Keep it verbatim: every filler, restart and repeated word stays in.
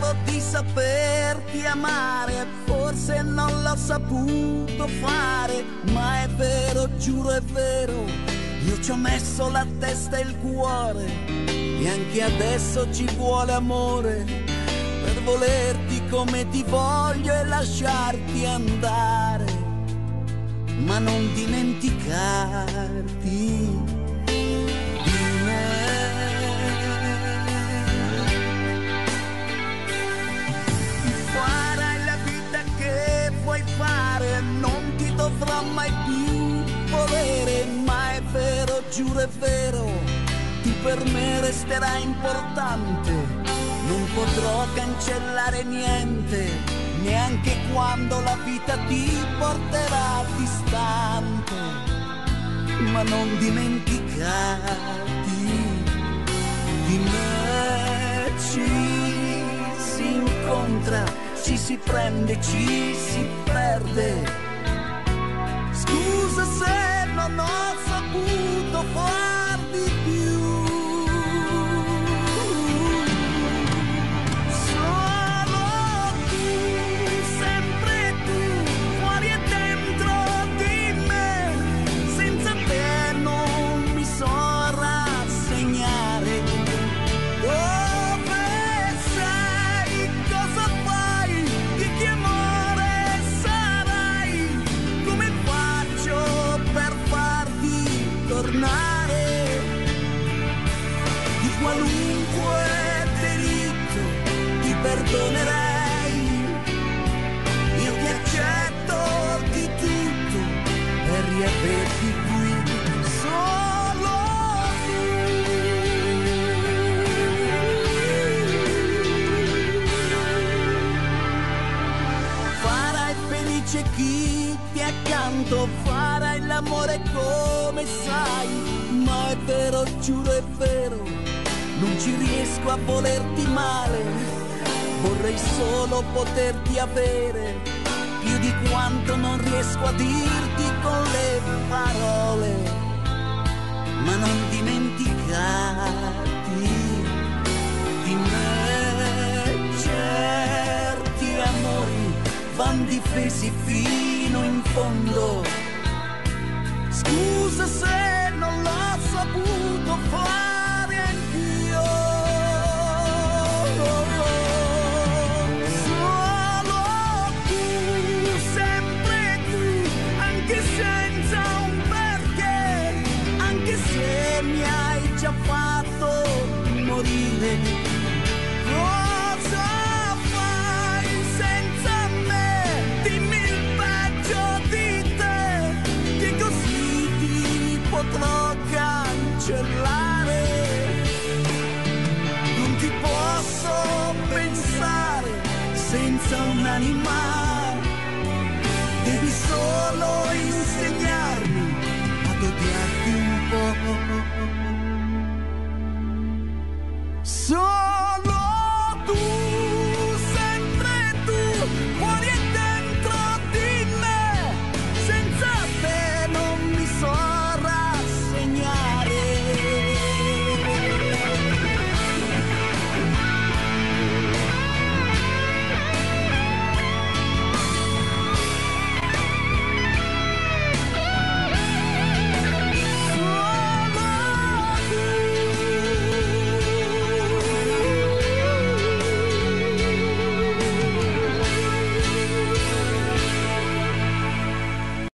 Credevo di saperti amare, forse non l'ho saputo fare, ma è vero, giuro è vero, io ci ho messo la testa e il cuore, e anche adesso ci vuole amore, per volerti come ti voglio e lasciarti andare, ma non dimenticarti. Fare, non ti dovrò mai più volere, ma è vero, giuro è vero, tu per me resterai importante, non potrò cancellare niente, neanche quando la vita ti porterà distante, ma non dimenticarti di me. Ci si incontra, ci si prende, ci si perde. Scusa se non ho saputo far di più. Solo tu, sempre tu, fuori e dentro di me. Senza te non mi so rassegnare. Di qualunque delitto ti perdonerei, io ti accetto di tutto per riaverti qui, solo tu. Farai felice chi ti è accanto, farai l'amore come sai, ma è vero, giuro è vero, non ci riesco a volerti male, vorrei solo poterti avere, più di quanto non riesco a dirti con le parole, ma non dimenticarti di me. Certi amori van difesi fino in fondo, scusa se non l'ho saputo fare anch'io. Solo tu, sempre tu, anche senza un perché, anche se mi hai già fatto morire. Cosa fai senza me? Dimmi il peggio di te, che così potrò cancellare. Non ti posso pensare senza un'anima, devi solo insegnarmi ad odiarti un po'. Solo tu.